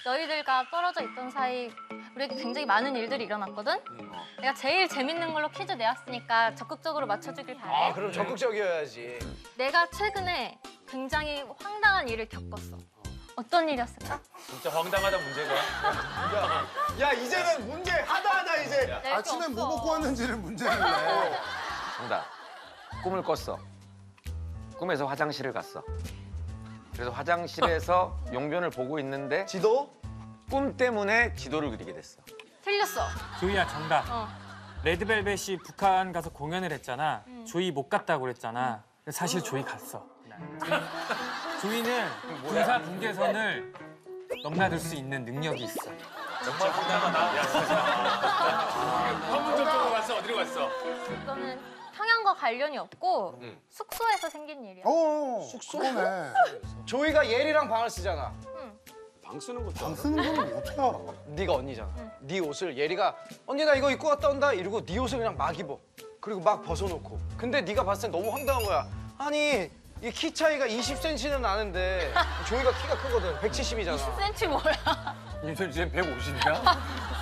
너희들과 떨어져 있던 사이 우리에게 굉장히 많은 일들이 일어났거든? 내가 제일 재밌는 걸로 퀴즈 내왔으니까 적극적으로 맞춰주길 바래. 아, 그럼 적극적이어야지. 내가 최근에 굉장히 황당한 일을 겪었어. 어떤 일이었을까? 진짜 황당하다 문제가. 야, 이제는 문제 하다 이제. 아침에 뭐 먹고 왔는지를 문제를 내. 정답. 꿈을 꿨어. 꿈에서 화장실을 갔어. 그래서 화장실에서 용변을 보고 있는데 지도? 꿈 때문에 지도를 그리게 됐어. 틀렸어. 조이야 정답. 어. 레드벨벳이 북한 가서 공연을 했잖아. 조이 못 갔다고 그랬잖아. 사실 조이 갔어. 조이는 군사 분계선을 넘나들 수 있는 능력이 있어. 정말 황당하다. 야, 진짜. 판문점 쪽으로 갔어? 어디로 갔어? 이거는 평양과 관련이 없고 숙소에서 생긴 일이야. 숙소? 그러네. 조이가 예리랑 방을 쓰잖아. 방 쓰는 것도 방 쓰는 건 어떻게 알아? 네가 언니잖아. 네 옷을 예리가 언니 나 이거 입고 갔다 온다 이러고 네 옷을 그냥 막 입어. 그리고 막 벗어놓고. 근데 네가 봤을 땐 너무 황당한 거야. 아니 이 키 차이가 20cm는 나는데 조이가 키가 크거든. 170이잖아. 10cm 뭐야? 임선희 쟤 150인가?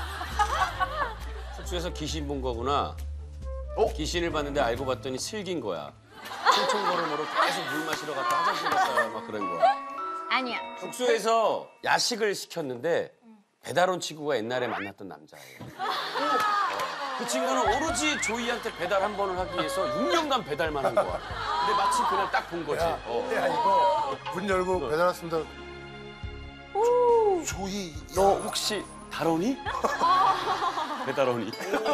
숙소에서 귀신 본 거구나. 귀신을 봤는데 알고 봤더니 슬긴 거야. 총총걸음으로 계속 물 마시러 갔다 화장실 갔다 막 그런 거야. 아니야. 숙소에서 야식을 시켰는데 배달온 친구가 옛날에 만났던 남자예요. 그 친구는 오로지 조이한테 배달 한 번을 하기 위해서 6년간 배달만 한 거야. 근데 마침 그날 딱 본 거지. 야 이거 문 열고 배달 왔습니다. 조이. 너 혹시 다론이? 배달원이.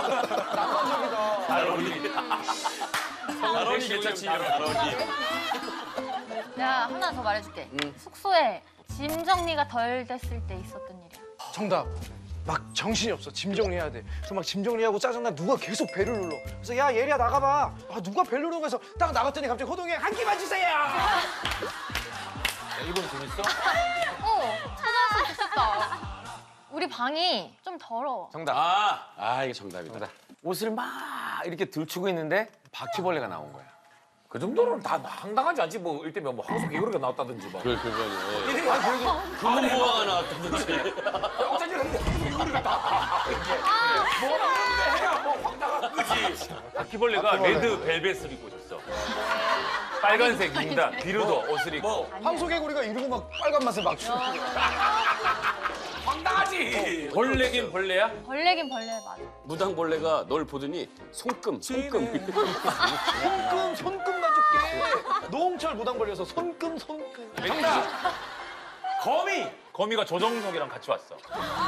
다론이. 다론이 괜찮지, 다론이. 내가 하나 더 말해줄게. 숙소에 짐 정리가 덜 됐을 때 있었던 일이야. 정답. 막 정신이 없어. 짐 정리해야 돼. 그래서 막 짐 정리하고 짜증나 누가 계속 배를 눌러. 그래서 야 예리야 나가봐. 아 누가 배를 누르고 해서 딱 나갔더니 갑자기 호동이 한 끼만 주세요. 야, 이건 재밌어? 찾아왔으면 좋겠다. 우리 방이 좀 더러워. 정답. 이게 정답이다. 옷을 막 이렇게 들추고 있는데 바퀴벌레가 나온 거야. 그 정도는 다 황당하지 않지. 뭐 일테면 뭐 황소 개구리가 나왔다든지 뭐. 그거는. 그건 뭐가 나왔다든지. 어쩐지 근데 황소 개구리가 다 이게 뭐라 그러는데 해야 뭐 황당한 거지. 바퀴벌레가 레드 벨벳을 입고 있었어. 빨간색 링단, 비루도 옷을 입고. 황소개구리가 이러고 막 빨간 맛을 막 주고. 황당하지. 벌레긴 벌레야? 벌레긴 벌레 맞아. 무당벌레가 널 보더니 손금. 손금 가줄게. 노홍철 무당벌려서 손금. 정답. 거미가 조정석이랑 같이 왔어.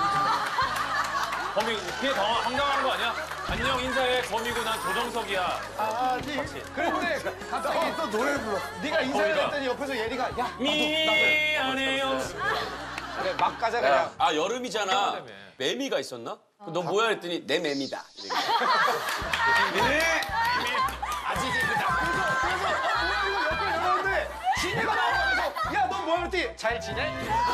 거미 그게 더 황당한 거 아니야? 안녕 인사해. 거미고 난 조정석이야. 그런데 갑자기 또 노래를 불러. 네가 인사를 거미가. 했더니 옆에서 예리가 야 미안해요. 그래 막 가자 그냥. 여름이잖아. 매미가 있었나? 너 뭐야 했더니 내 매미다. 옆에 나오는데 지네가 나오면서 야 너 뭐야 했더니 잘 지내?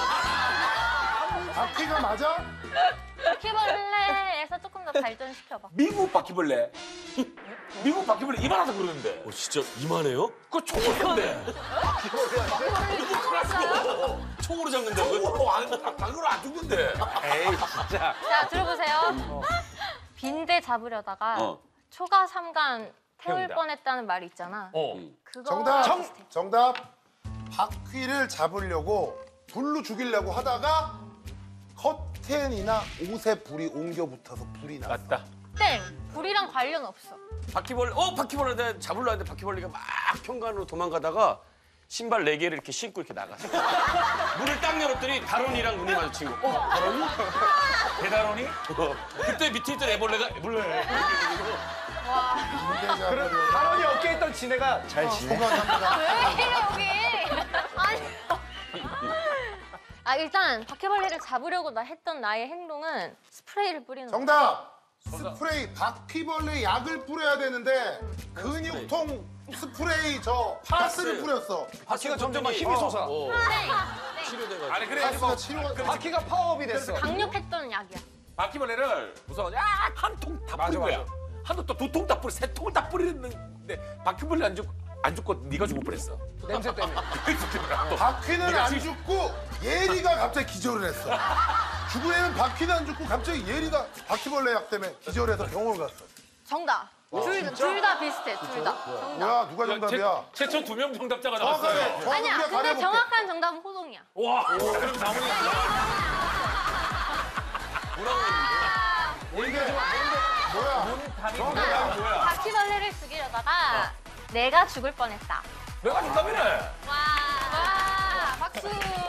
바퀴가 맞아? 바퀴벌레에서 조금 더 발전시켜봐. 미국 바퀴벌레. 미국 바퀴벌레 이만하다 그러는데. 진짜 이만해요? 그거 총으로 쏜대. 이거 크라스고 총으로 잡는다고요? 그걸 안 죽는데. 에이 진짜. 자, 들어보세요. 빈대 잡으려다가 초가 삼간 태울 태운다. 뻔했다는 말이 있잖아. 그거 정답. 비슷해. 정답. 바퀴를 잡으려고 불로 죽이려고 하다가 커튼이나 옷에 불이 옮겨 붙어서 불이 났어. 맞다. 땡! 불이랑 관련 없어. 바퀴벌레 내가 잡으려 하는데 바퀴벌레가 막 현관으로 도망가다가 신발 4개를 이렇게 신고 이렇게 나갔어. 문을 딱 열었더니 다론이랑 눈이 마주친 거. 다론이? 배달원이? 그때 밑에 있던 애벌레가 애벌레. 그럼 다론이 어깨에 있던 지네가 잘 지내? 왜 이래, 여기? 아니. 일단 바퀴벌레를 잡으려고 했던 나의 행동은 스프레이를 뿌리는 거야. 정답. 스프레이. 바퀴벌레 약을 뿌려야 되는데 근육통 스프레이 저 파스를 뿌렸어. 바퀴가 점점 막 힘이 솟아. 치료돼가지고. 아니 파스가 그래가지고 치료가 바퀴가 파워업이 됐어. 강력했던 약이야. 바퀴벌레를 무서워. 한 통 다 뿌린 거야. 한 통 또 2통 다 뿌리, 3통을 다 뿌리는데 바퀴벌레 안 죽고 안 죽고 네가 죽을 뻔했어. 냄새 때문에. 바퀴는 안 죽고 예리가 갑자기 기절을 했어. 죽은 애는 바퀴는 안 죽고 갑자기 예리가 바퀴벌레 약 때문에 기절해서 병원 갔어. 정답. 둘 다 비슷해. 둘 다. 정답. 뭐야 누가 정답이야? 최초 2명 정답자가 정확하게 나왔어요. 정확하게 아니야. 우리가 근데 가려볼게. 정확한 정답은 호동이야. 와, 그럼 장훈이 뭐야? 정답이 뭐야? 바퀴벌레를 죽이려다가 내가 죽을 뻔했다. 내가 정답이네. 와, 박수.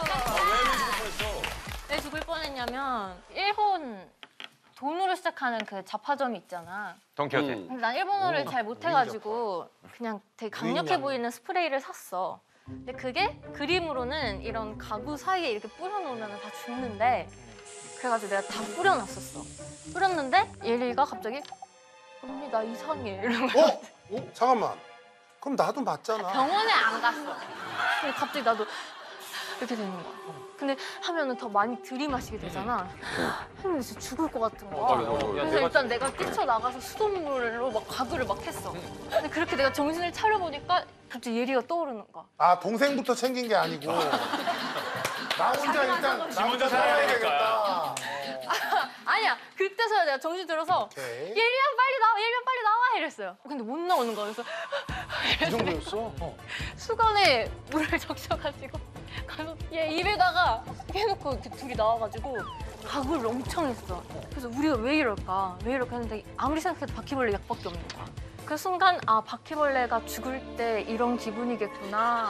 왜 죽을 뻔했냐면 일본 돈으로 시작하는 그 잡화점이 있잖아. 동키호테. 근데 난 일본어를 잘 못해가지고 그냥 되게 강력해 보이는 스프레이를 샀어. 근데 그게 그림으로는 이런 가구 사이에 이렇게 뿌려놓으면 다 죽는데 그래가지고 내가 다 뿌려놨었어. 뿌렸는데 예리가 갑자기 언니 나 이상해 이러는 거야. 잠깐만. 그럼 나도 맞잖아. 병원에 안 갔어. 근데 갑자기 나도 이렇게 되는 거야. 근데 하면은 더 많이 들이마시게 되잖아. 하면 진짜 죽을 것 같은 거야. 그래서 일단 내가 뛰쳐나가서 수돗물로 막 가글을 막 했어. 근데 그렇게 내가 정신을 차려보니까 갑자기 예리가 떠오르는 거야. 아 동생부터 챙긴 게 아니고 나 혼자 일단 나 혼자 살아야 되겠다. 아니야. 그때서야 내가 정신 들어서 오케이. 예리야 빨리 나와, 예리야 빨리 나와 이랬어요. 근데 못 나오는 거야. 그래서 이 정도였어? 수건에 물을 적셔가지고 가서 얘 입에다가 해놓고 이렇게 둘이 나와가지고 가글을 엄청 했어. 그래서 우리가 왜 이럴까 했는데 아무리 생각해도 바퀴벌레 약밖에 없는 거야. 그 순간 아 바퀴벌레가 죽을 때 이런 기분이겠구나.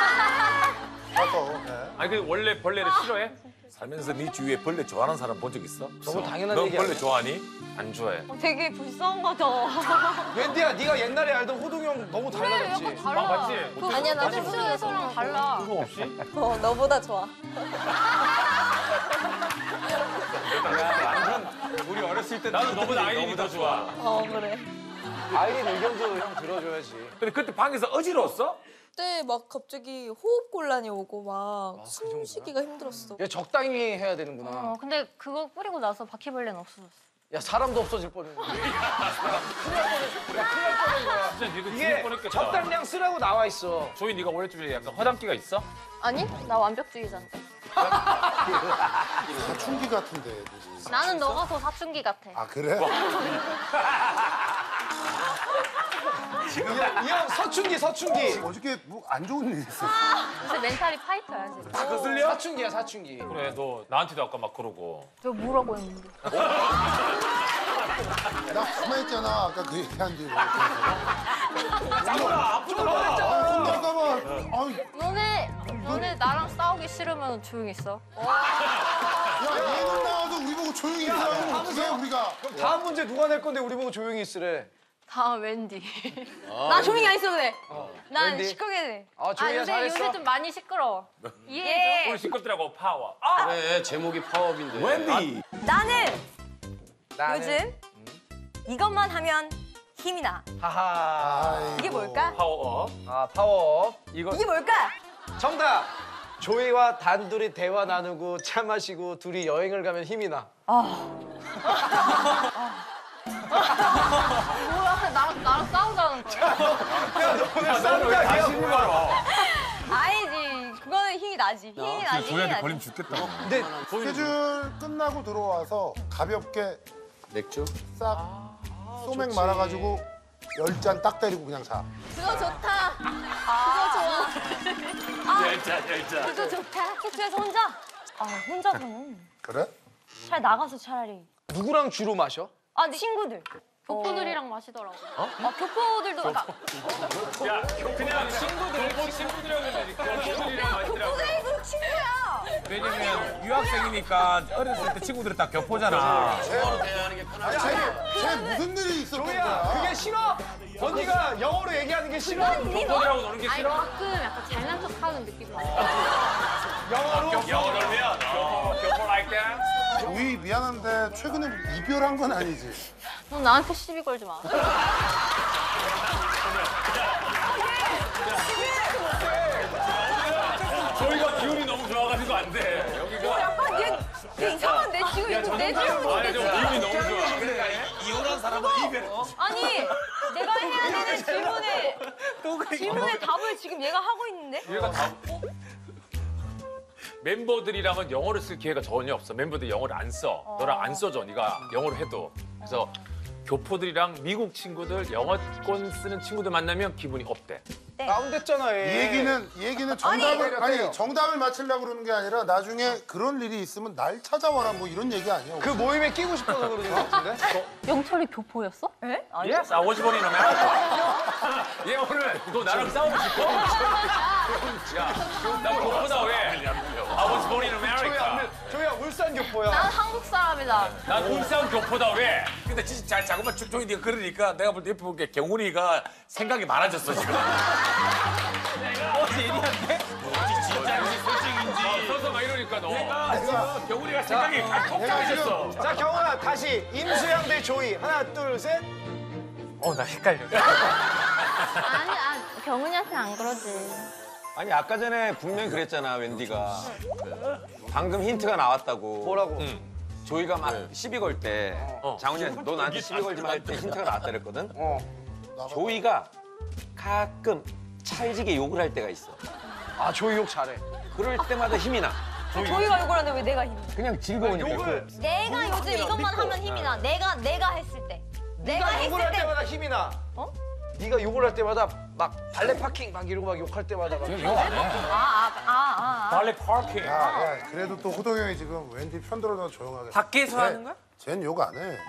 가서. 아니 그 원래 벌레를 싫어해? 살면서 네 주위에 벌레 좋아하는 사람 본 적 있어? 너무 당연한 넌 얘기 벌레 아니야? 좋아하니? 안 좋아해. 되게 불쌍한 거죠. 웬디야, 네가 옛날에 알던 호동이 형 너무 달라졌지? 약간 달라. 봤지? 아니야 나 섹스에서랑 달라. 그거 없이? 너보다 좋아. 우리 어렸을 때 나는 너보다 아이린이 더 좋아. 그래. 아이린 의견도 형 들어줘야지. 근데 그때 방에서 어지러웠어? 그때 막 갑자기 호흡 곤란이 오고 막 그 숨 정도야? 쉬기가 힘들었어. 얘 적당히 해야 되는구나. 근데 그거 뿌리고 나서 바퀴벌레는 없어졌어. 야, 사람도 없어질 뻔했네. 진짜 니도 죽을 이게 뻔했겠다. 적당량 쓰라고 나와 있어. 조이 네가 원래 좀 약간 허당기가 있어? 아니 나 완벽주의자인데. 사춘기 같은데. 애들이. 나는 너가 더 사춘기 같아. 아 그래? 이 형 서춘기. 어저께 뭐 안 좋은 일 있었어. 요새 멘탈이 파이터야 지금. 거슬려? 사춘기야, 사춘기. 그래 너 나한테도 아까 막 그러고. 저 뭐라고 했는데? 나 가만 있잖아. 아까 그 얘기한 뒤로. 혼날까봐. 너네 나랑 싸우기 싫으면 조용히 있어. 야 얘는 나와서 우리 보고 조용히 있으라고 어떻게 우리가. 다음 문제 누가 낼 건데 우리 보고 조용히 있으래. 다음 웬디. 나 조용히 안 있어도 돼. 난 웬디? 시끄게 돼. 아, 조용히 요새 잘했어. 좀 많이 시끄러워. 이해해줘. 오늘 시끄럽더라고 파워. 그래 제목이 파업인데. 웬디. 나는 나는- 요즘 이것만 하면 힘이 나. 하하. 이게 뭘까? 파워업. 아, 파워. 이게 뭘까? 정답. 조이와 단둘이 대화 나누고 차 마시고 둘이 여행을 가면 힘이 나. 뭐야? 나랑 싸우자는 거야? 야, 너 오늘 싸는 거 아니야? 뭐야? 아니지. 그거는 힘이 나지. 힘이 나지. 힘이 나지. 죽겠다. 근데 스케줄 끝나고 들어와서 가볍게 맥주? 싹 소맥 말아가지고 10잔 딱 때리고 그냥 자. 그거 좋다. 그거 좋아. 열자. 그거 좋다. 숙소에서 혼자? 혼자서는 그래? 잘 나가서 차라리. 누구랑 주로 마셔? 친구들. 교포들이랑 마시더라고. 교포들도 그러니까 야 그냥 친구들이랑 교포들이랑 마시더라고. 교포들도 친구야. 왜냐면 유학생이니까 어렸을 때 친구들이 다 교포잖아. 쟤 무슨 일이 있었던 조이야, 거야? 그게 싫어? 언니가 영어로 얘기하는 게 싫어? 교포들하고 노는 게 아니 싫어? 가끔 약간 잘난 척하는 느낌 받아. 영어로? 영어를 해야 교포 like that? 조이 미안한데 최근에 이별한 건 아니지? 너 나한테 시비 걸지 마. 저희가 기운이 너무 좋아가지고 안 돼. 여기가. 약간 얘 이상한데 지금 이거 내 질문. 아니 저 기운이 너무 좋아. 이혼한 사람은 이별. 아니 내가 해야 되는 질문에 질문의 답을 지금 얘가 하고 있는데? 얘가 다 멤버들이랑은 영어를 쓸 기회가 전혀 없어. 멤버들 영어를 안 써. 너랑 안 써줘. 네가 영어를 해도. 그래서 교포들이랑 미국 친구들 영어권 쓰는 친구들 만나면 기분이 업돼. 다운됐잖아 얘. 이 얘기는 정답을 아니 정답을 맞추려고 그러는 게 아니라 나중에 그런 일이 있으면 날 찾아와라 뭐 이런 얘기 아니야. 그 모임에 끼고 싶어서 그러는 것 같은데? 영철이 교포였어? 에? Yes, I was born in America. 얘 오늘 너 나랑 싸우고 싶어? 야, 나 교포다 왜? I was born in America. 조이야 울산 교포야. 난 한국 사람이다. 난 울산 교포다 왜? 근데 진짜 잘 자꾸만 종이 네가 그러니까 내가 볼 때 옆에 볼게 경훈이가 생각이 많아졌어 지금. 어제 예리한데? 진짜인지 솔직인지. 서서 막 이러니까 너. 지금 경훈이가 생각이 폭탄해졌어. 자 경훈아 다시 임수양 대 조이 하나 둘 셋. 나 헷갈려. 아니, 경은이한테 안 그러지. 아니 아까 전에 분명히 그랬잖아 웬디가. 방금 힌트가 나왔다고. 뭐라고? 조이가 막 시비 걸 때 장훈이한테 너 나한테 시비 걸지 마 할 때 힌트가 나왔다 그랬거든. 조이가 가끔 찰지게 욕을 할 때가 있어. 아 조이 욕 잘해. 그럴 때마다 힘이 나. 저희가 욕을 하는데 왜 내가 힘이 나? 그냥 즐거우니까. 욕을 내가 요즘 이것만 하면 힘이 나. 내가 했을 때. 네가 욕을 할 때. 때마다 힘이 나. 어? 네가 욕을 할 때마다 막 발레 파킹 막 이러고 막 욕할 때마다 막. 발레 파킹. 야, 그래도 또 호동 형이 지금 웬디 편들어서 조용하게. 밖에서 하는 거야? 쟨 욕 안 해.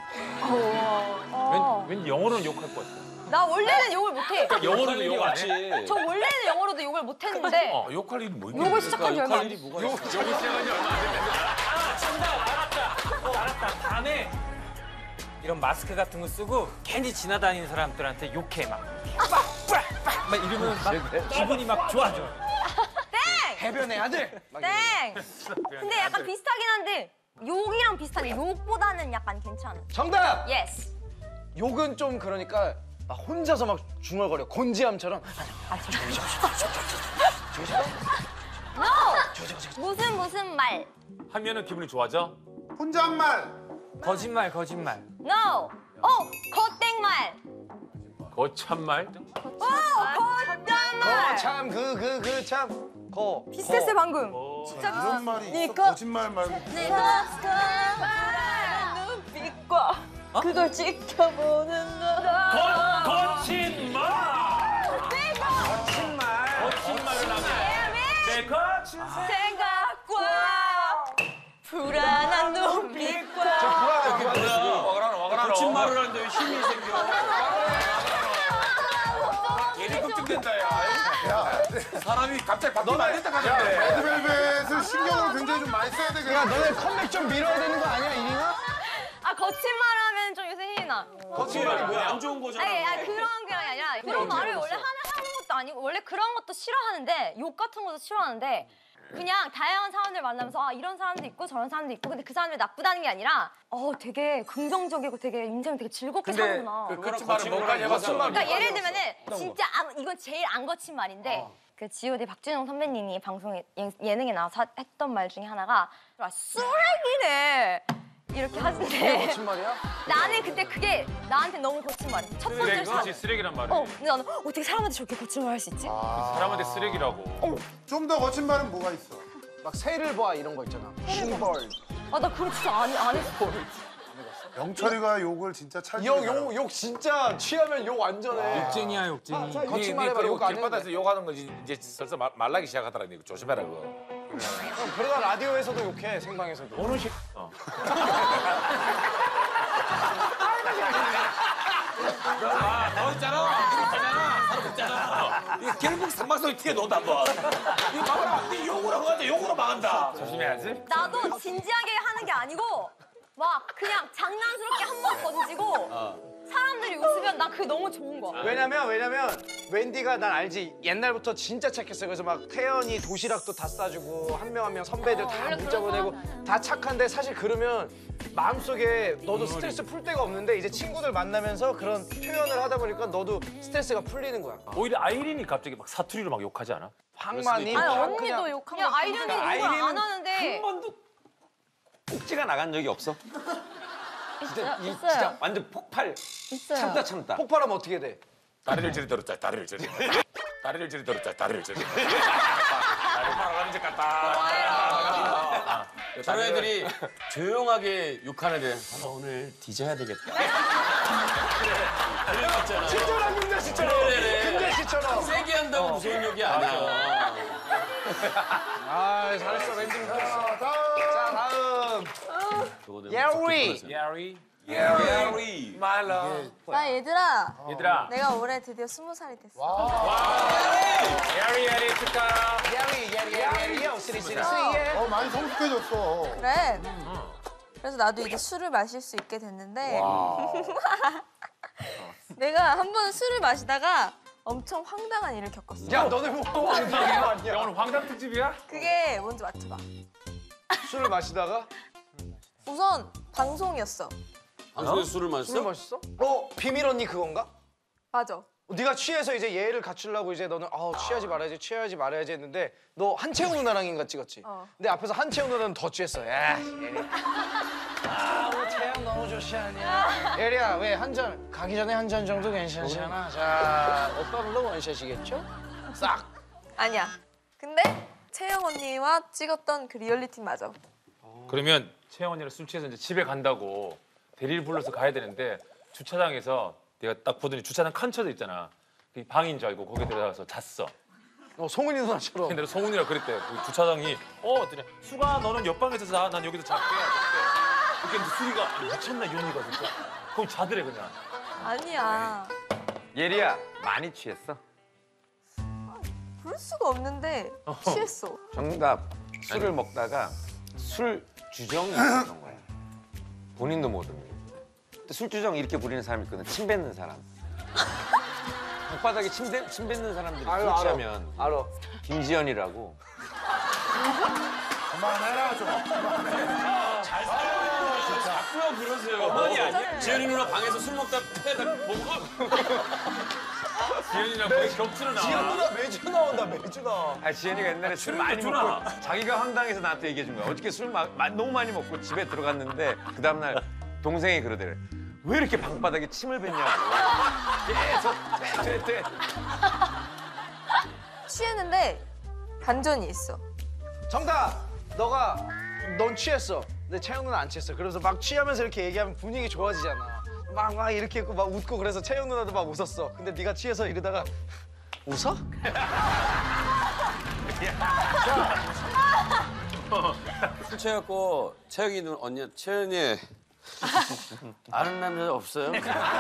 왠 영어로는 욕할 것 같아. 나 원래는 욕을 못해. 영어로는 욕 안 해. 저 원래는 영어로도 욕을 못했는데 욕할 일이 뭐 있는데? 욕을 시작한 지 얼마 안 됐어. 욕을 시작한 지 얼마 안 됐는데. 알았다. 밤에 이런 마스크 같은 거 쓰고 괜히 지나다니는 사람들한테 욕해 막. 막 이러면 막 기분이 막 좋아져. 해변의 아들. 막 땡! 근데 약간 비슷하긴 한데 욕이랑 비슷하네. 욕보다는 약간 괜찮아. 정답. 예스. 욕은 좀 그러니까 막 혼자서 막 중얼거려 곤지암처럼. No! 무슨 말? 하면은 기분이 좋아져? 혼잣말. 거짓말. No! 겉땡말. 거참말? 겉땡말. 참 그 참 거. 비슷했어 방금. 진짜 이런 말이 있어. 니꺼. 거짓말 말고. 내가 눈빛과 그걸 지켜보는 너. 거친 말! 거친말을 하면 내 거친 생각과 불안한 눈빛과 거친 말을 하는데 왜 힘이 생겨? 괜히 걱정된다 야. 사람이 갑자기 바뀌면 안 된다 하는데. 레드벨벳을 신경을 굉장히 좀 많이 써야 되겠네. 야 너네 컴백 좀 밀어야 되는 거 아니야 이링아? 거친 말 하면 좀 요새 힘이 나. 거친 말이 뭐야? 안 좋은 거잖아. 아니 그런 게 아니라 그런 말을 원래 하는 것도 아니고 원래 그런 것도 싫어하는데 욕 같은 것도 싫어하는데 그냥 다양한 사람들 만나면서 이런 사람도 있고 저런 사람도 있고 근데 그 사람들이 나쁘다는 게 아니라 되게 긍정적이고 되게 인생 되게 즐겁게 사는구나. 그런 말을 뭐까지 해봤어? 그러니까 예를 들면은 진짜 이건 제일 안 거친 말인데 그 G.O.D 박준영 선배님이 방송에 예능에 나와서 했던 말 중에 하나가 쓰레기네 이렇게 하시는데 거친 말이야? 나는 그때 그게 나한테 너무 거친 말이야. 첫 번째로 그렇지 쓰레기란 말이야. 근데 나는 어떻게 사람한테 저렇게 거친 말 할 수 있지? 사람한테 쓰레기라고. 좀 더 거친 말은 뭐가 있어? 막 새를 봐 이런 거 있잖아. 싱벌. 나 그거 진짜 안 했어. 영철이가 욕을 진짜 찰지게 욕 진짜 취하면 욕 완전 해. 욕쟁이야 욕쟁이. 거친 말 해봐. 욕 안 해. 길바닥에서 욕하는 거지 이제 슬슬 말라기 시작하더라. 이거 조심해라 그거. 그러다 라디오에서도 욕해 생방에서도. 어느 식? 너 있잖아. 사람 있잖아. 이거 결국 상방송에 튀어나온다 한번. 이거 봐봐라. 네 욕으로 하는데 욕으로 망한다. 조심해야지. 나도 진지하게 하는 게 아니고 막 그냥 장난스럽게 한 번 던지고 사람들이 웃으면 난 그게 너무 좋은 거야. 왜냐면 웬디가 난 알지. 옛날부터 진짜 착했어. 그래서 막 태연이 도시락도 다 싸주고 한 명 한 명 선배들 다 원래 문자 그런 보내고 다 착한데 사실 그러면 마음속에 너도 스트레스 풀 데가 없는데 이제 친구들 만나면서 그런 표현을 하다 보니까 너도 스트레스가 풀리는 거야. 오히려 아이린이 갑자기 막 사투리로 막 욕하지 않아? 황만이 언니도 욕한 그냥 거 아이린이 욕을 안 하는데 한 번도 꼭지가 나간 적이 없어? 진짜 있어요. 진짜 완전 폭발. 있어요. 참다. 폭발하면 어떻게 돼? 다리를 저리 들었자. 다리를 저리. 다리를 저리 들었자. 다리를 저리. 다리 팔아가는 것 같다. 저런 애들이 조용하게 욕하는 애들. 아, 너 오늘 뒤져야 되겠다. 그래 맞잖아. 친절한 군대 씨처럼. 군대 씨처럼. 세게 한다고 무서운 욕이 아니야. 아 잘했어 렌즈 웃겼어. 자, 다음. 자 다음. 예리. 야리. 예리. 말라. 나 얘들아, 얘들아. 내가 올해 드디어 20살이 됐어. 야리 축하. 야리요 쓰리쓰리 많이 성숙해졌어. 그래. 그래서 나도 이제 술을 마실 수 있게 됐는데 내가 한 번 술을 마시다가 엄청 황당한 일을 겪었어. 야 너네 뭐 황당한 거 아니야? 야 오늘 황당 특집이야? 그게 뭔지 맞춰봐. 술을 마시다가 우선 방송이었어. 방송에서 술을 마셨어? 술 마셨어? 비밀 언니 그건가? 맞아. 네가 취해서 이제 예의를 갖추려고 이제 너는 취하지 말아야지 했는데 너 한채영 누나랑인가 찍었지? 근데 앞에서 한채영 누나는 더 취했어. 야, 예리. 뭐 채영 너무 좋지 않냐? 예리야, 왜 한 잔 가기 전에 한 잔 정도 괜찮잖아. 자, 오빠들도 원샷이겠죠? 싹. 아니야. 근데 채영 언니와 찍었던 그 리얼리티 맞아. 그러면 채영 언니랑 술 취해서 이제 집에 간다고 대리를 불러서 가야 되는데 주차장에서 내가 딱 보더니 주차장 칸쳐져 있잖아. 그 방인 줄 알고 거기 들어가서 잤어. 송은이 누나처럼. 근데 송은이가 그랬대. 그 주차장이 그랬더니 수가 너는 옆방에서 자. 난 여기서 잘게. 그때 수리가 미쳤나 이 언니가 진짜. 거기 자더래 그냥. 아니야. 예리야 많이 취했어? 그럴 수가 없는데 취했어. 정답. 술을 먹다가 술 주정이 있었던 거야. 본인도 모르는. 술 주정 이렇게 부리는 사람이 있거든. 침 뱉는 사람. 방바닥에 침 뱉는 사람들이 술 취하면 알아. 김지연이라고. 그만해라 좀. 자꾸요 그러세요. 어머니 아니야? 지연이 누나 방에서 술 먹다 패다 보고. 지연이랑 거의 겹치는 나와. 지연 누나 매주 나온다 매주 나와. 지연이가 옛날에 술 많이 주나? 먹고 자기가 황당해서 나한테 얘기해 준 거야. 어저께 술 너무 많이 먹고 집에 들어갔는데 그 다음날 동생이 그러더래. 왜 이렇게 방바닥에 침을 뱉냐고. 계속 떼. 취했는데 반전이 있어. 정답. 넌 취했어. 근데 채영 누나 안 취했어. 그래서 막 취하면서 이렇게 얘기하면 분위기 좋아지잖아. 막 이렇게 했고 막 웃고 그래서 채영 누나도 막 웃었어. 근데 네가 취해서 이러다가 웃어? 술 취해갖고 채영이 누나 언니 채연이 아는 남자 없어요?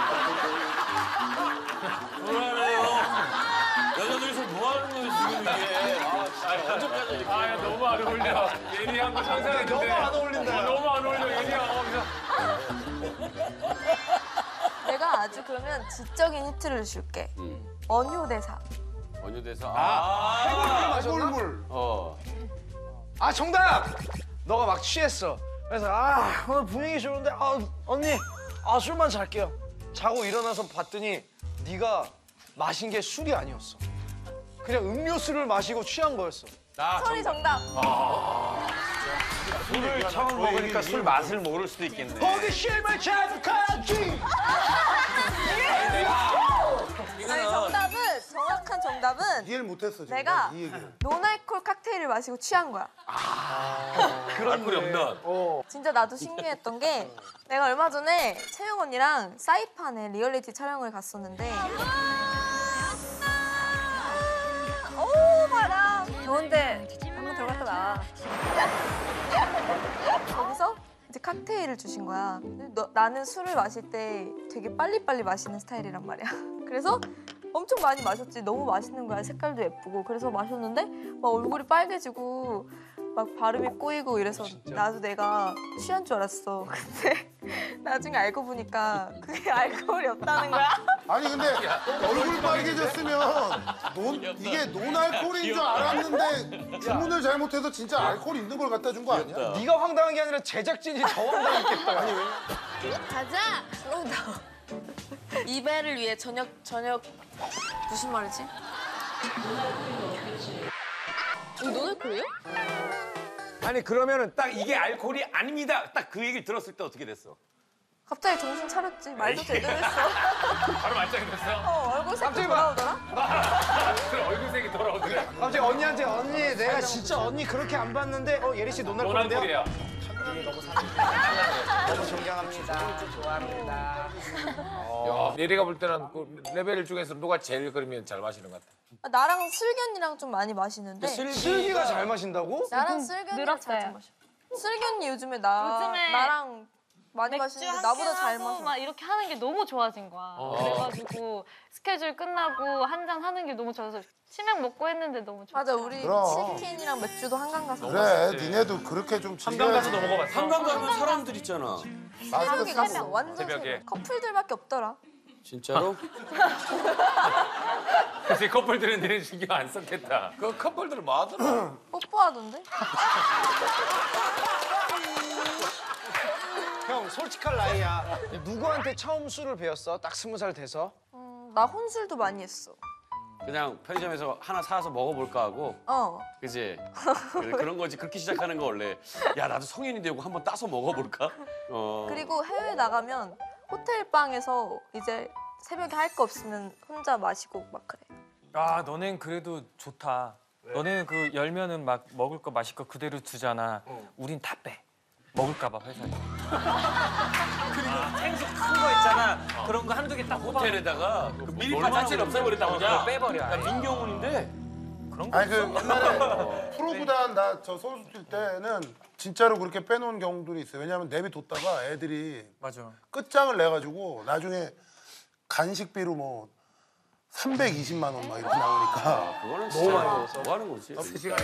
뭐하네요. 여자들이서 뭐 하는 거예요 지금 이게? 언제까지 이렇게? 야 너무 안 어울려. 예리한 거 상상했는데. 너무 안 어울린다. 너무 안 어울려 예리야. 내가 아주 그러면 지적인 힌트를 줄게. 언효대사. 언유대사. 꿀물. 아 정답! 너가 막 취했어. 그래서 오늘 분위기 좋은데 언니 술만 잘게요. 자고 일어나서 봤더니 네가 마신 게 술이 아니었어. 그냥 음료수를 마시고 취한 거였어. 소리 정답. 술을 처음 먹으니까 술 맛을 모를 수도 있겠네. 거기 실물 자극하지. 아니 정확한 정답은 이해를 못했어 지금. 내가 이 얘기를. 노알콜 칵테일을 마시고 취한 거야. 알코올이 없나? 진짜 나도 신기했던 게 내가 얼마 전에 채영 언니랑 사이판에 리얼리티 촬영을 갔었는데 오 바람 좋은데 한번 들어갔다 나. 거기서 이제 칵테일을 주신 거야. 근데 나는 술을 마실 때 되게 빨리빨리 마시는 스타일이란 말이야. 그래서 엄청 많이 마셨지. 너무 맛있는 거야. 색깔도 예쁘고. 그래서 마셨는데 막 얼굴이 빨개지고 막 발음이 꼬이고 이래서 나도 내가 취한 줄 알았어. 근데 나중에 알고 보니까 그게 알코올이 없다는 거야. 아니 근데 얼굴 빨개졌으면 이게 논알코올인 줄 알았는데 주문을 잘못해서 진짜 알코올 있는 걸 갖다 준 거 아니야? 네가 황당한 게 아니라 제작진이 더 황당했겠다. 아니 왜? 가자. 슬로우 다운. 이배를 위해 저녁 무슨 말이지? 이거 노알콜이에요? 아니 그러면은 딱 이게 알코올이 아닙니다. 딱 그 얘기를 들었을 때 어떻게 됐어? 갑자기 정신 차렸지. 말도 제대로 했어. 바로 말짱이 됐어. 얼굴색도 갑자기 막- 돌아오더라. 그럼 얼굴색이 돌아오더래. 갑자기 언니한테 언니 내가 진짜 언니 그렇게 안 봤는데 예리 씨 논할 건데요? 노란불이야. 너무 존경합니다. 좋아합니다. 야, 예리가 볼 때는 그 레벨 중에서 누가 제일 그러면 잘 마시는 것 같아? 나랑 슬기 언니랑 좀 많이 마시는데. 슬기가 잘 마신다고? 나랑 슬기 언니랑 잘 늘었어요. 마셔. 슬기 언니 요즘에 요즘에 나랑 많이 맥주 마시는데 한 나보다 캔 잘 하고 마셔. 막 이렇게 하는 게 너무 좋아진 거야. 그래가지고 스케줄 끝나고 한 잔 하는 게 너무 좋아서 치맥 먹고 했는데 너무 좋아. 맞아, 우리 그럼. 치킨이랑 맥주도 한강 가서 그래, 니네도 그렇게 좀 한강 가서 즐겨야지. 너 먹어봤어? 한강 가면 사람들 있잖아. 새벽에 갔어. 완전 새벽에. 새벽. 커플들밖에 없더라. 진짜로? 글쎄 커플들은 니네 신경 안 썼겠다. 그 커플들 뭐 하더라? 뽀뽀하던데? 형 솔직할 나이야. 누구한테 처음 술을 배웠어? 딱 20살 돼서? 나 혼술도 많이 했어. 그냥 편의점에서 하나 사서 먹어볼까 하고. 그지? 그런 거지. 그렇게 시작하는 거 원래. 야, 나도 성인인데 이거 한번 따서 먹어볼까? 그리고 해외 나가면 호텔 방에서 이제 새벽에 할 거 없으면 혼자 마시고 막 그래. 아, 너넨 그래도 좋다. 너네는 그 열면은 막 먹을 거 마실 거 그대로 두잖아. 우린 다 빼. 먹을까 봐 회사에. 그리고 생수 큰 거 있잖아. 그런 거 한두 개 딱 뽑아. 호텔에다가 그 밀파 자체를 없애버렸다 보자. 빼버려. 야, 민경훈인데 그런 거 아니 그 없어? 옛날에 프로구단 나 저 선수 뛸 때는 진짜로 그렇게 빼놓은 경우들이 있어요. 왜냐하면 내비뒀다가 애들이 맞아. 끝장을 내가지고 나중에 간식비로 뭐 320만 원 막 이렇게 나오니까 그거는 너무 많이 먹었어. 뭐 하는 거지?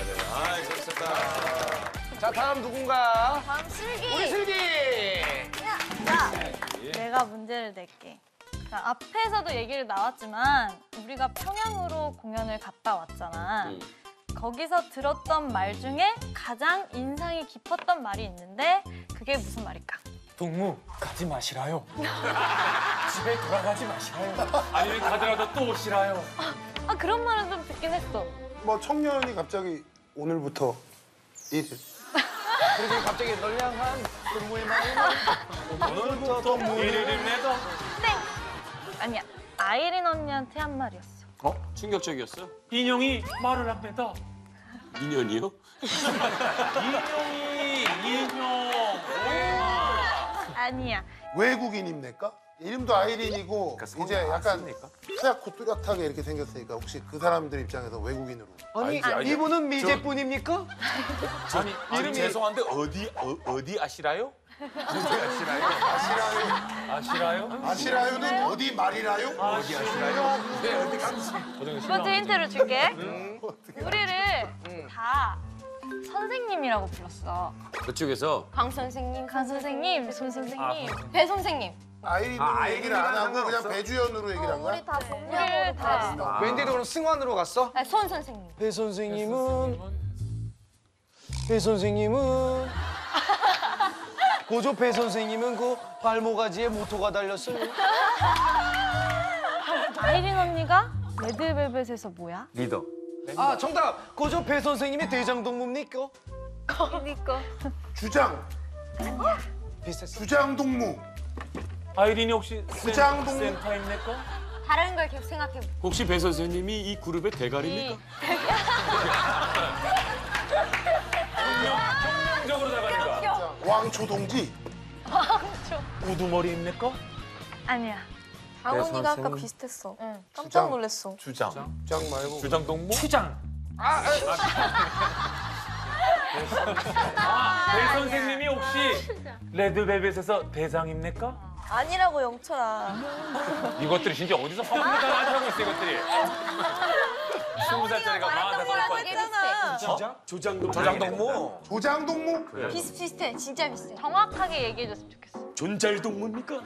자 다음 누군가? 다음 슬기. 우리 슬기. 자, 내가 문제를 낼게. 자, 앞에서도 얘기를 나왔지만 우리가 평양으로 공연을 갔다 왔잖아. 거기서 들었던 말 중에 가장 인상이 깊었던 말이 있는데 그게 무슨 말일까? 동무 가지 마시라요. 집에 돌아가지 마시라요. 아니면 가더라도 또 오시라요. 아 그런 말은 좀 듣긴 했어. 뭐 청년이 갑자기 오늘부터 1일 그리고 갑자기 널 향한 동무의 마음은 오늘부터 동무. 일일이 내도 아니야. 아이린 언니한테 한 말이었어. 충격적이었어? 인형이 말을 합니다. 인연이요? 인형. 아니야. 외국인입니까? 이름도 아이린이고 그러니까 이제 약간 하얗고 뚜렷하게 이렇게 생겼으니까 혹시 그 사람들 입장에서 외국인으로 아니 알지. 이분은 미제뿐입니까? 아니 죄송한데 어디 아시라요? 아시라요는 어디 말이라요? 두 번째 힌트를 줄게. 우리를 다 선생님이라고 불렀어. 그쪽에서 강 선생님, 강 선생님, 손 선생님. 배 선생님. 아이린으로 얘기를 안 하고 그냥 배주연으로 얘기를 한 거야? 우리 다 우리를 본명으로 다. 불렀어. 웬디도 그럼 승환으로 갔어? 아니, 손 선생님. 배 선생님은 고조 배 선생님은 그 발모가지에 모토가 달렸어요. 아이린 언니가 레드벨벳에서 뭐야? 리더. 아 정답. 고조 배 선생님이 대장동무입니까? 그니까. 주장 비슷했어. 주장동무 아이린이 혹시 부장동- 센터입니까? 다른 걸 계속 생각해보고. 혹시 배 선생님이 이 그룹의 대가리입니까? 적으로 나가니까. 왕초동지 우두머리입니까? 아니야. 강원이가 아까 비슷했어. 응. 깜짝 놀랐어. 주장. 주장 말고 주장동무? 추장. 배 선생님이 혹시 레드벨벳에서 대장입니까? 아니라고 영철아. 이것들이 진짜 어디서 화분을 하고 있어 이것들이. 20살짜리가 말했던 거랑 되게 비슷해. 조장동무? 조장동무 비슷비슷해. 진짜 비슷해. 정확하게 얘기해줬으면 좋겠어. 존잘동무입니까?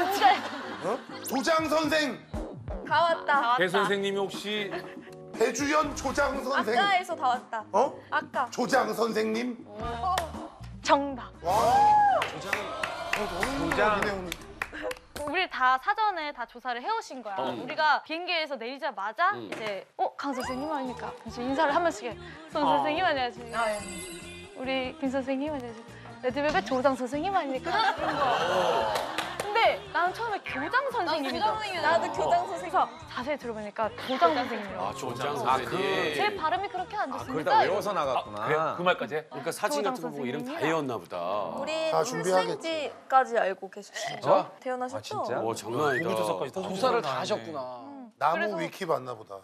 조장선생 다 왔다. 배 선생님이 혹시 배주연 조장선생 아까에서 다 왔다. 어? 아까. 조장선생님 정답. 조장. 우리 다 사전에 다 조사를 해오신 거야. 우리가 비행기에서 내리자마자 이제 강 선생님 아닙니까? 그래서 인사를 한 번씩 해. 손 선생님 안녕하세요. 우리 김 선생님 안녕하세요. 레드벨벳 조장 선생님 아닙니까? 그런 거. 근데 근데 나는 처음에 교장 선생님이죠. 나도 교장 선생님. 그래서 자세히 들어보니까 교장 선생님이라고. 조장 제 제 발음이 그렇게 안 그걸 좋습니다. 다 외워서 나갔구나. 그래? 그 말까지 해? 그러니까 사진 같은 거 보고 이름 다 외웠나 보다. 우리 다 준비하겠지. 출생지까지 알고 계시죠? 태어나셨죠? 진짜? 와 장난 아니다. 조사를 다 하셨구나. 나무 위키 봤나 보다.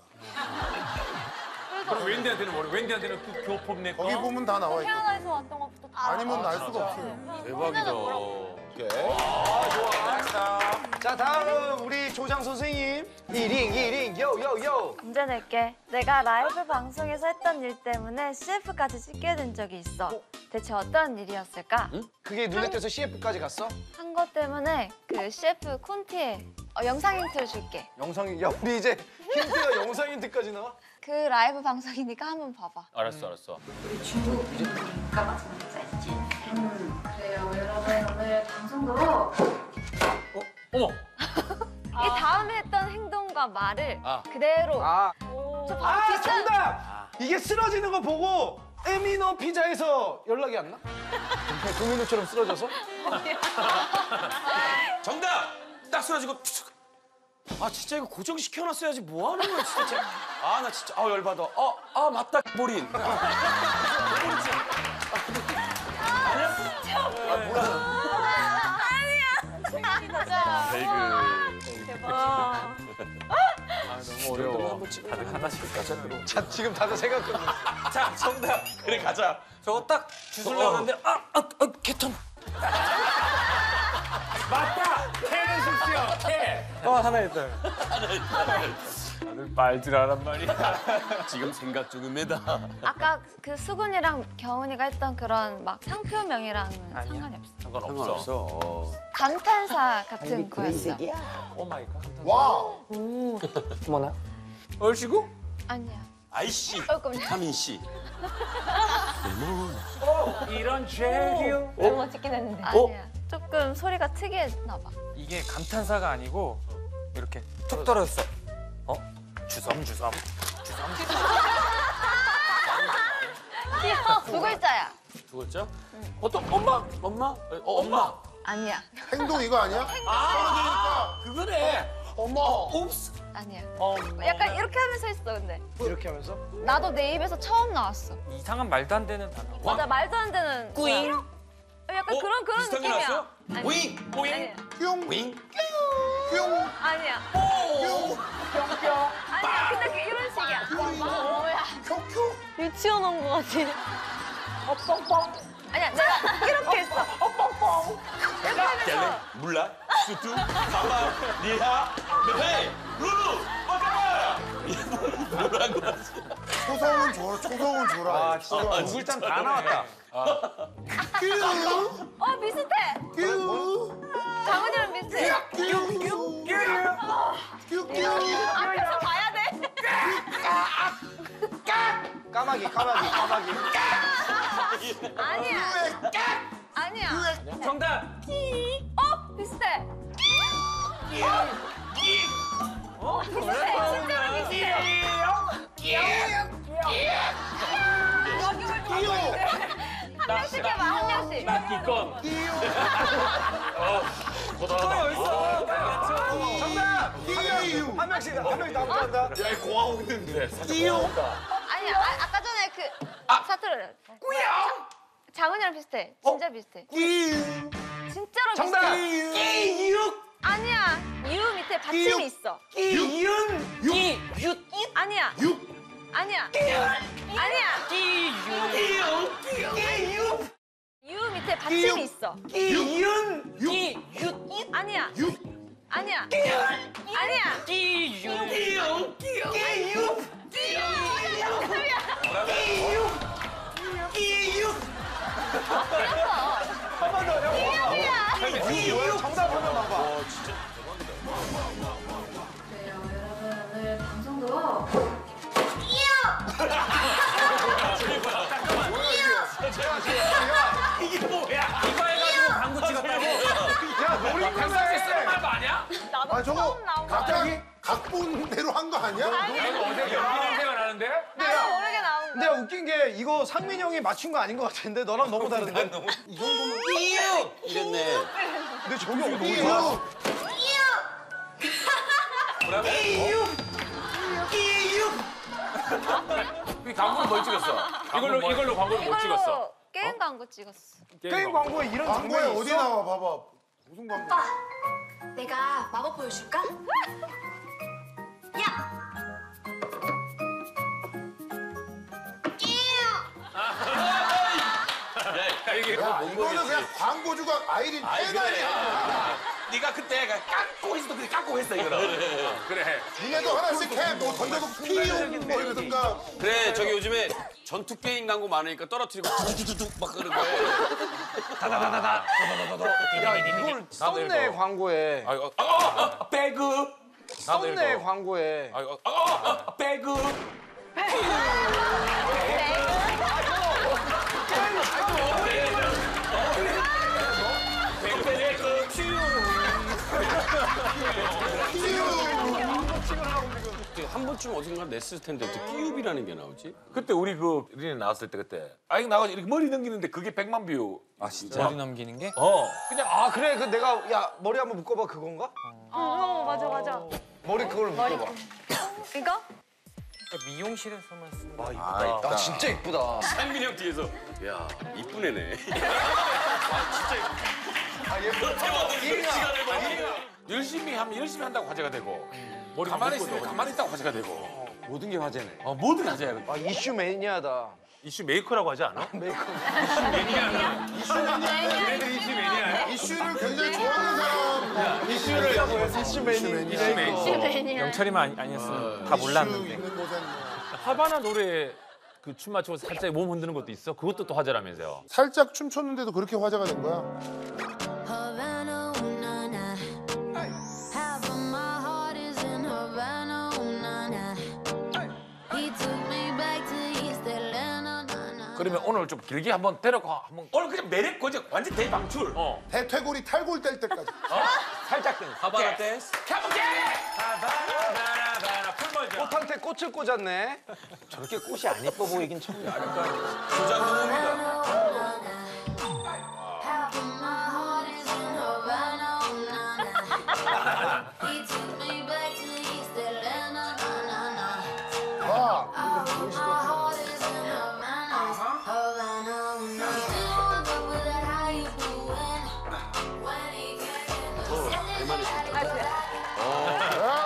그럼 웬디한테는 뭐래? 웬디한테는 그 교법 내 거? 거기 보면 다 나와 있고. 캐나다에서 왔던 것부터 다 아니면 알 수가 없어요. 대박이다. 자 다음 우리 조장 선생님. 이링 요요요. 문제 낼게. 내가 라이브 방송에서 했던 일 때문에 CF까지 찍게 된 적이 있어. 대체 어떤 일이었을까? 그게 눈에 띄어서 CF까지 갔어? 한 것 때문에 그 CF 콘티에 영상 힌트를 줄게. 영상이 야 우리 이제 힌트가 영상 힌트까지 나와? 그 라이브 방송이니까 한번 봐봐. 알았어. 그래요. 여러분 오늘 방송도 어머. 이 다음에 했던 행동과 말을 그대로 아, 저 바로 뒷산 정답! 이게 쓰러지는 거 보고 에미너 피자에서 연락이 안 나? 그냥 도미노처럼 쓰러져서? 정답! 딱 쓰러지고 툭. 아 진짜 이거 고정시켜놨어야지 뭐 하는 거야 진짜. 아 나 진짜 열받아. 맞다 보린. 너무 어려워. 다들 하나씩 가자. 자 지금 다들 생각하고 자 정답. 그래 가자. 저거 딱 주술려고 하는데 개턴. 맞다. 캐는 쉽지요. 캐. 하나 있다. 다들 말줄 알란 말이야. 지금 생각 중입니다. 아까 그 수근이랑 경훈이가 했던 그런 막 상표명이랑은 상관이 없어. 상관없어. 상관없어. 감탄사 같은 거였어. 오 마이 갓. 와. 얼씨구? 아니야. 아이씨. 깜짝이야. 비타민 C. 이런 죄류. 너무 멋지긴 했는데. 아니야. 조금 소리가 특이했나 봐. 이게 감탄사가 아니고 이렇게 툭 떨어졌어. 주섬. 귀여워. 두 글자야. 두 글자? 어떤 엄마? 엄마? 아니야. 행동 이거 아니야? 그거네. 어머. 옵스. 아니야. 약간 이렇게 하면서 했어 근데. 이렇게 하면서 나도 내 입에서 처음 나왔어. 이상한 말도 안 되는 단어. 맞아 말도 안 되는. 꾸잉. 약간 그런 비슷한 게 느낌이야. 나왔어요? 아니. 윙. 아니야. 뿅. 윙. 뿅. 아니야. 뿅. 아니야. 근데 이런 식이야. 뭐야? 큐큐. 유치원 온 거 같아. 아니야, 내가 이렇게 했어. 이렇게 하면서. 몰라? 수투, 가마, 리하, 헤이, 루루, 빠져봐! 뭐라는 거야? 초성은 줘라. 아 진짜 두 글자는 다 나왔다. 큐. 비슷해. 큐. 장은이랑 비슷해. 앞에서 봐야 돼. 까마귀. 아니야. 정답. 비슷해. 비슷해. 진짜로 비슷해. 한 명씩 해봐, 한 명씩. 나 기권. 한 명씩 나부터 한다. 야, 공항 있는데. 아니야, 아까 전에 그 사투를. 장은이랑 비슷해. 진짜 비슷해. 진짜로 정답. 비슷해. 아니야. 유 밑에 받침이 있어. 아니야. 아니야. 유 밑에 받침이 있어. 아니야. 아니야. 한 번 더. 형. 정답 한번 봐봐. 그래요. 여러분 오늘 방송도 이게 뭐야? 이거 해가지고 광고 찍었다고? 야 놀이공원에 쓰는 말도 아니야? 나도 아 저거 처음 나온 거야. 갑자기 각본대로 한 거 아니야? 이거 어제 연기 냄새가 나는데? 나도 모르게 나온 근데 거야. 웃긴 게 이거 상민이 형이 맞춘 거 아닌 것 같은데 너랑 너무 다른데? 이랬네. 근데 저게 어떻게 이 광고를 뭘 찍었어? 이걸로 광고를 못 찍었어. 게임 광고 찍었어. 게임 광고에 이런 광고에 장면이 어디 있어? 나와 봐봐. 무슨 광고? 내가 마법 보여줄까? 야, 이거는 그냥 광고주가 아이린 팬 아니야. 네가 그때 깎고 했어, 그래 깎고 했어 이거는. 그래. 니네도 하나씩 해. 뭐 던져놓고 피용 뭐 이러든가. 그래 저기 요즘에 전투 게임 광고 많으니까 떨어뜨리고 두두두둑 막 그러는 거야. 야, 이걸 썼네, 광고에. 배그. 썼네, 광고에. 배그. 한 번쯤 어딘가 냈을 텐데 어떻게 끼웁이라는 게 나오지? 그때 우리 그 리에 나왔을 때 그때 아이 나가서 이렇게 머리 넘기는데 그게 100만 뷰. 아 진짜? 머리 넘기는 게? 그냥, 아, 그래. 그 내가, 야, 머리 한번 묶어봐, 그건가? 맞아. 머리 그걸 묶어봐. 이거? 미용실에서만 쓰는 아, 진짜 이쁘다. 상민이 형 뒤에서 야 이쁜 애네. 열심히 하면 열심히 한다고 화제가 되고 가만히 있으면 가만히 있다고 화제가 되고 모든 게 화제네. 뭐든 화제야. 아, 이슈 매니아다. 이슈 메이커라고 하지 않아? 이슈를 굉장히 좋아하는 사람. 이슈 매니아. 영철이만 아니었으면 다 몰랐는데. 있는 곳엔 뭐. 하바나 노래 그 춤 맞추고 살짝 몸 흔드는 것도 있어? 그것도 또 화제라면서요. 살짝 춤췄는데도 그렇게 화제가 된 거야. Havana, ooh, na, na. Half of my heart is in Havana, ooh, na, na. He took me back to East Atlanta, na, na. 그러면 오늘 좀 길게 한번 데려가 한번. 오늘 그냥 매력 거지 완전 대방출. 대퇴골이 탈골 뗄 때까지. 살짝 된. 하바나 댄스. 가볼게. 꽃한테 꽃을 꽂았네. 저렇게 꽃이 안 예뻐 보이긴 참. 조장동입니다. Half of my heart is in Havana, ooh, na, na. He took me back to East Atlanta, na, na, na. 와. Half of my heart is in Havana, Havana, ooh, na, na. You don't fuck with that how you doing? When he came in the city,